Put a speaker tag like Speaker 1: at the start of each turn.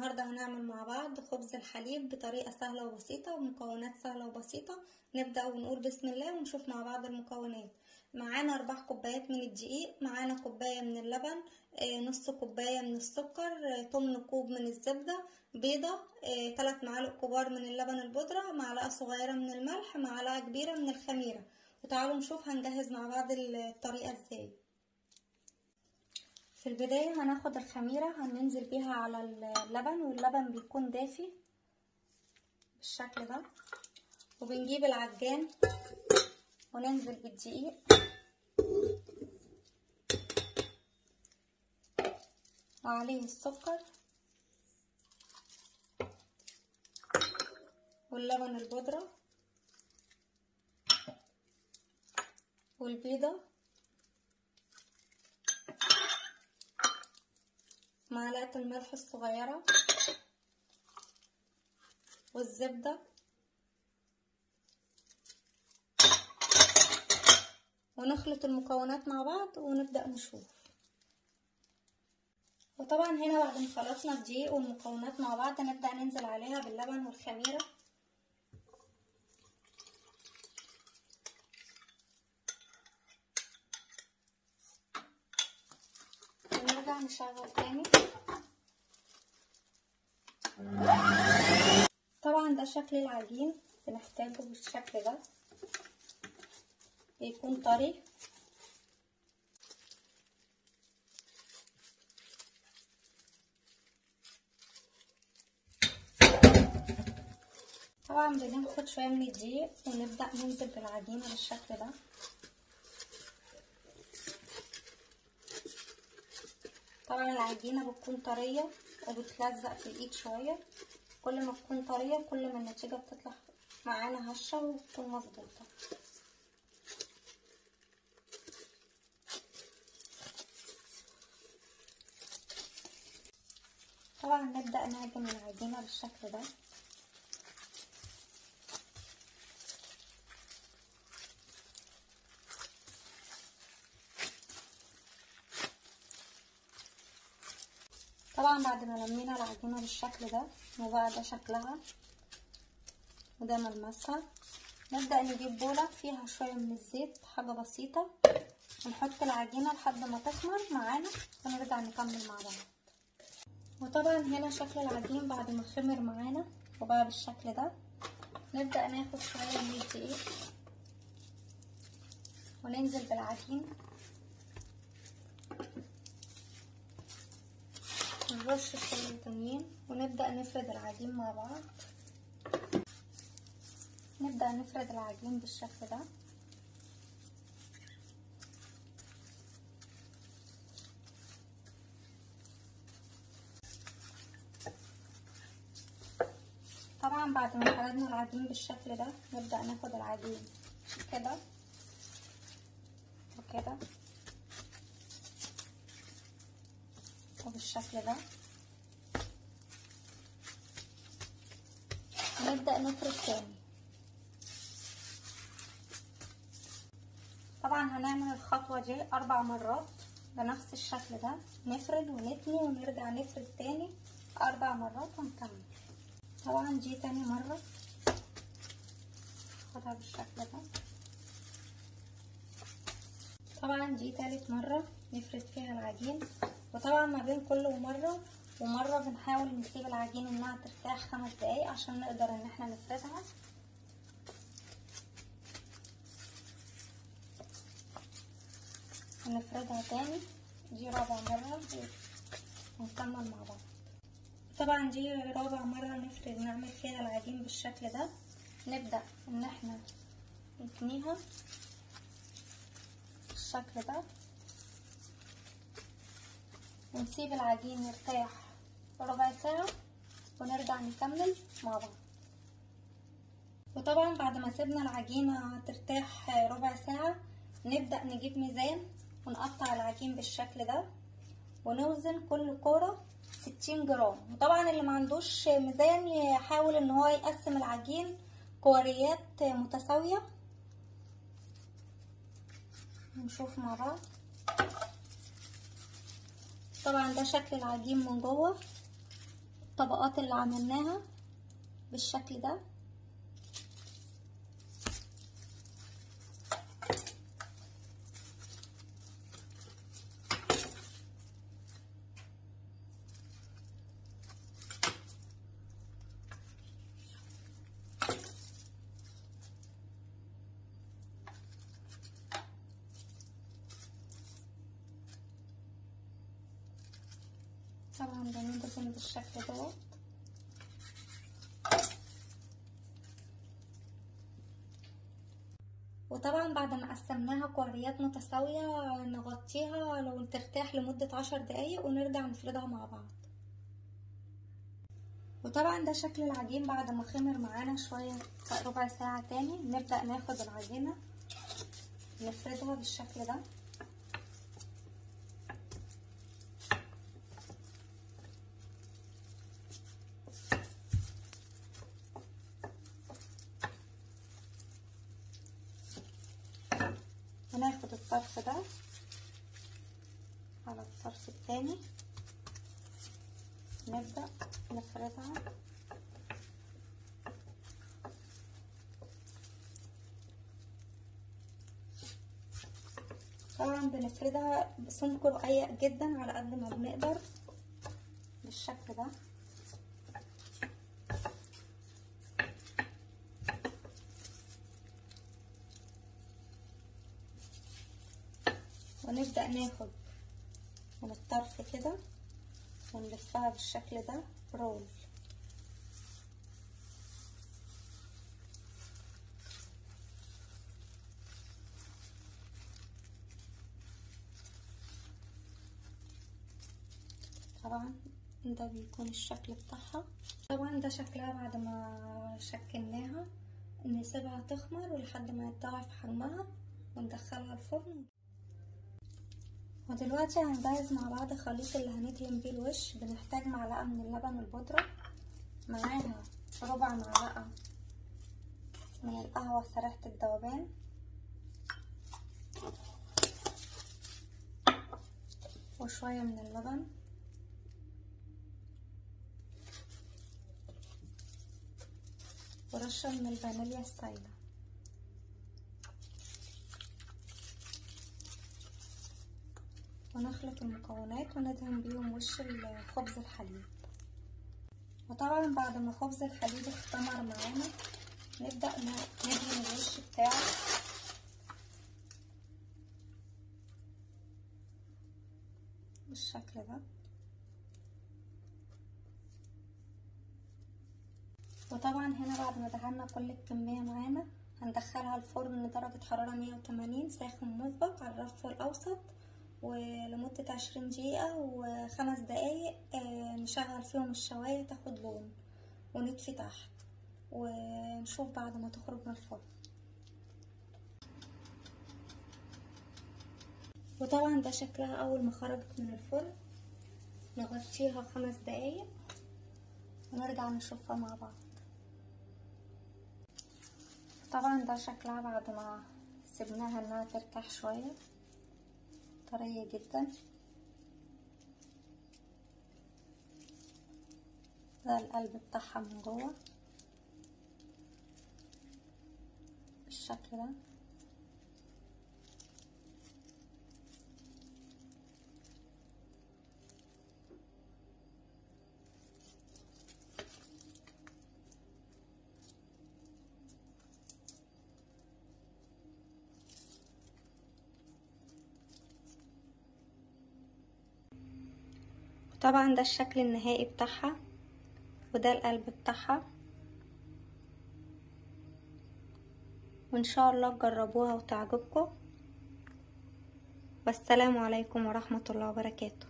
Speaker 1: النهاردة هنعمل مع بعض خبز الحليب بطريقة سهلة وبسيطة ومكونات سهلة وبسيطة. نبدأ ونقول بسم الله ونشوف مع بعض المكونات. معانا 4 كوبايات من الدقيق، معانا كوباية من اللبن، نص كوباية من السكر، 8 كوب من الزبدة، بيضة، 3 معالق كبار من اللبن البودرة، معلقة صغيرة من الملح، معلقة كبيرة من الخميرة. وتعالوا نشوف هنجهز مع بعض الطريقة ازاي. في البداية هناخد الخميرة هننزل بيها على اللبن، واللبن بيكون دافي بالشكل ده، وبنجيب العجان وننزل بالدقيق وعليه السكر واللبن البودرة والبيضة، معلقة الملح الصغيرة والزبدة، ونخلط المكونات مع بعض ونبدأ نشوف. وطبعا هنا بعد ما خلطنا الدقيق والمكونات مع بعض نبدأ ننزل عليها باللبن والخميرة، ونرجع نشغل تاني. طبعا ده شكل العجين، بنحتاجه بالشكل ده، بيكون طري. طبعا بناخد شوية من الدقيق ونبدأ ننزل بالعجينة بالشكل ده. طبعا العجينة بتكون طرية وبتلزق في الايد شوية، كل ما تكون طرية كل ما النتيجة بتطلع معانا هشة وتكون مظبوطة. طبعا نبدأ نعجن العجينة بالشكل ده. طبعا بعد ما لمينا العجينة بالشكل ده وبقى ده شكلها وده ملمسها، نبدأ نجيب بولة فيها شوية من الزيت، حاجة بسيطة، ونحط العجينة لحد ما تخمر معانا ونرجع نكمل مع بعض. وطبعا هنا شكل العجين بعد ما خمر معانا وبقى بالشكل ده، نبدأ ناخد شوية من الدقيق وننزل بالعجين، نرش شوية تانيين ونبدأ نفرد العجين مع بعض. نبدأ نفرد العجين بالشكل ده. طبعا بعد ما فردنا العجين بالشكل ده نبدأ ناخد العجين كده وكده وبالشكل ده، ونبدأ نفرد تاني. طبعا هنعمل الخطوة دي 4 مرات بنفس الشكل ده، نفرد ونتني ونرجع نفرد تاني 4 مرات ونكمل. طبعا دي تاني مرة خدها بالشكل ده. طبعا دي تالت مرة نفرد فيها العجين. وطبعا ما بين كل مرة ومرة بنحاول نسيب العجين انها ترتاح 5 دقايق عشان نقدر ان احنا نفردها. ونفردها تاني، دي رابع مرة ونكمل مع بعض. طبعا دي رابع مرة نفرد نعمل فيها العجين بالشكل ده. نبدأ ان احنا نتنيها بالشكل ده ونسيب العجين يرتاح ربع ساعة ونرجع نكمل مع بعض. وطبعا بعد ما سيبنا العجينة ترتاح ربع ساعة نبدأ نجيب ميزان ونقطع العجين بالشكل ده ونوزن كل كورة 60 جرام. وطبعا اللي ما عندوش ميزان يحاول ان هو يقسم العجين كوريات متساوية. نشوف مع بعض. طبعا ده شكل العجين من جوه الطبقات اللي عملناها بالشكل ده. طبعا بندهن بالشكل دوت. وطبعا بعد ما قسمناها كوريات متساوية نغطيها لو ترتاح لمدة 10 دقايق ونرجع نفردها مع بعض. وطبعا ده شكل العجين بعد ما خمر معانا شوية ربع ساعة تاني. نبدأ ناخد العجينة نفردها بالشكل ده. وناخد الطرف ده على الطرف التاني نبدأ نفردها. طبعا بنفردها بسمك رقيق جدا على قد ما بنقدر بالشكل ده. ونبدأ ناخد من الطرف كده ونلفها بالشكل ده رول. طبعا ده بيكون الشكل بتاعها. طبعا ده شكلها بعد ما شكلناها. نسيبها تخمر ولحد ما يتضاعف حجمها وندخلها الفرن. ودلوقتي هنجهز مع بعض خليط اللي هندهن بيه الوش. بنحتاج معلقة من اللبن البودرة، معاها ربع معلقة من القهوة سريعة الذوبان، وشوية من اللبن، ورشة من الفانيليا السايلة. ونخلط المكونات وندهن بيهم وش الخبز الحليب. وطبعا بعد ما خبز الحليب اختمر معانا نبدأ ندهن الوش بتاعه بالشكل ده. وطبعا هنا بعد ما دهنا كل الكمية معانا هندخلها الفرن درجة حرارة 180 ساخن مسبق على الرف الأوسط ولمدة 20 دقيقة و5 دقايق. نشغل فيهم الشواية تاخد لون ونطفي تحت ونشوف بعد ما تخرج من الفرن. وطبعا ده شكلها أول ما خرجت من الفرن. نغطيها 5 دقايق ونرجع نشوفها مع بعض. طبعا ده شكلها بعد ما سيبناها انها ترتاح شوية، طرية جدا. ده القلب بتاعها من جوه بالشكل ده. طبعا ده الشكل النهائي بتاعها وده القلب بتاعها. وان شاء الله تجربوها وتعجبكم. والسلام عليكم ورحمة الله وبركاته.